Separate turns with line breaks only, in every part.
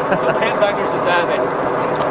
So Ken Wagner Society.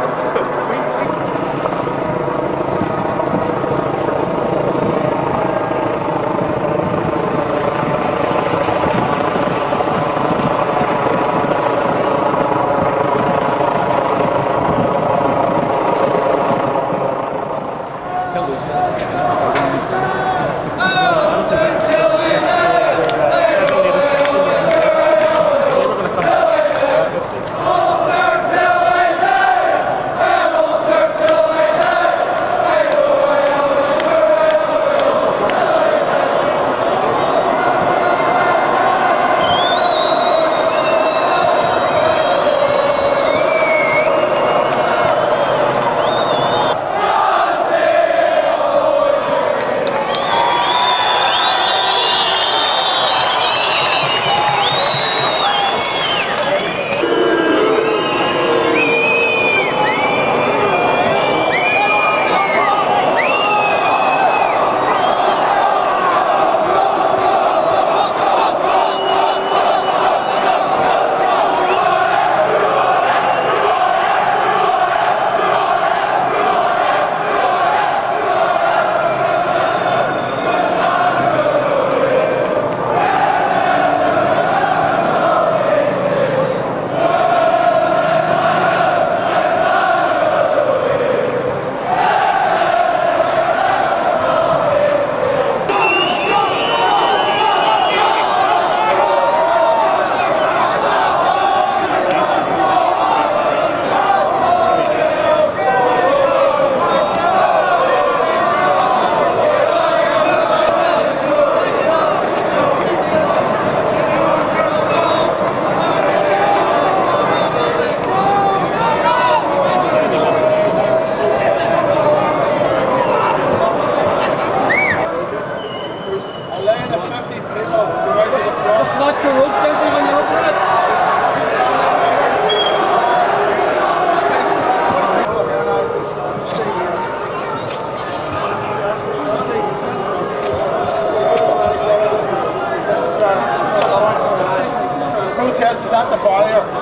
Protest is at the barrier.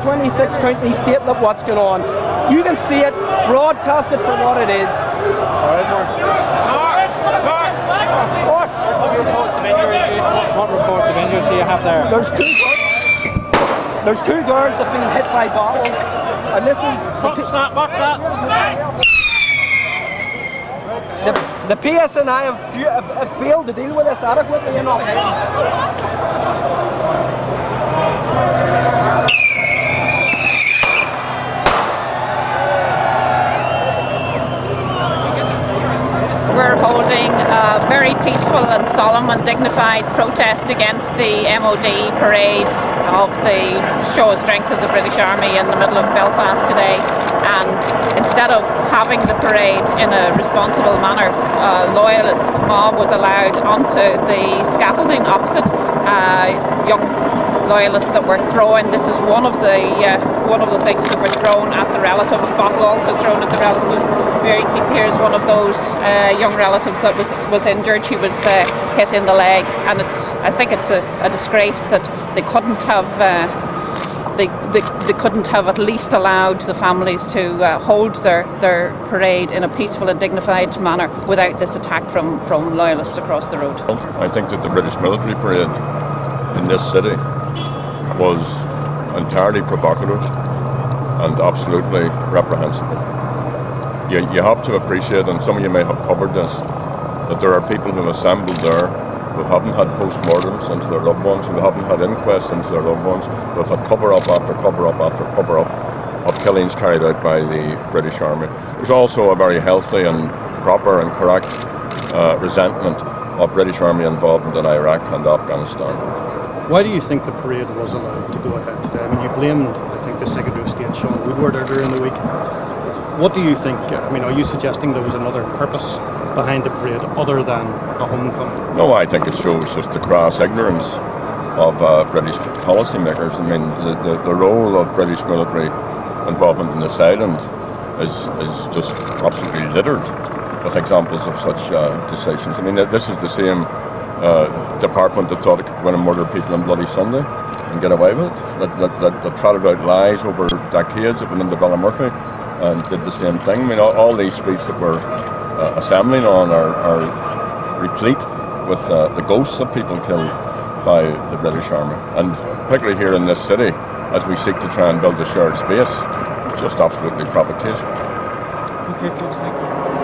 26 County statement what's going on. You can see it, broadcasted for what it is.
What reports of injury do you have there?
There's two girls that have been hit by bottles, and this is
What's that?
the PSNI have failed to deal with this adequately enough.
We're holding a very peaceful and solemn and dignified protest against the MOD parade of the show of strength of the British Army in the middle of Belfast today. And instead of having the parade in a responsible manner, a loyalist mob was allowed onto the scaffolding opposite. Young loyalists that were throwing. This is one of the things that were thrown at the relatives. Bottle also thrown at the relatives. Here's one of those young relatives that was injured. She was hit in the leg, and I think it's a disgrace that they couldn't have. They couldn't have at least allowed the families to hold their parade in a peaceful and dignified manner without this attack from loyalists across the road.
I think that the British military parade in this city was entirely provocative and absolutely reprehensible. You have to appreciate, and some of you may have covered this, that there are people who assembled there who haven't had post-mortems into their loved ones, who haven't had inquests into their loved ones, who have had cover-up after cover-up after cover-up of killings carried out by the British Army. There's also a very healthy and proper and correct resentment of British Army involvement in Iraq and Afghanistan.
Why do you think the parade was allowed to go ahead today? I mean, you blamed, I think, the Secretary of State, Sean Woodward, earlier in the week. What do you think? I mean, are you suggesting there was another purpose behind the parade other than a homecoming?
No, I think it shows just the crass ignorance of British policymakers. I mean, the role of British military involvement in this island is just absolutely littered with examples of such decisions. I mean, this is the same department that thought it could go in and murder people on Bloody Sunday and get away with it, that trotted out lies over decades, that went into Ballymurphy and did the same thing. I mean, all these streets that we're assembling on are replete with the ghosts of people killed by the British Army, and particularly here in this city, as we seek to try and build a shared space, just absolutely provocation.
Okay, folks, thank you.